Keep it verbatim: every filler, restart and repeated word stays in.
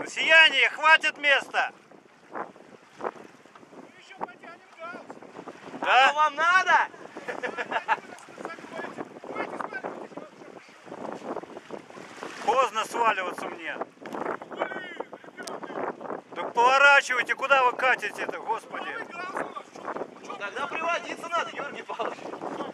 Россияне, хватит места! Да? А вам надо? Поздно сваливаться мне. Так поворачивайте, куда вы катите-то, господи? Ну, тогда приводиться надо, Георгий Павлович.